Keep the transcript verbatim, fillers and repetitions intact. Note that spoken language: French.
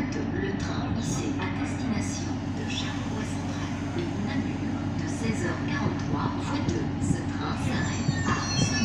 Bientôt, le train I C à destination de Charleroi Central et Namur de seize heures quarante-trois fois deux. Ce train s'arrête à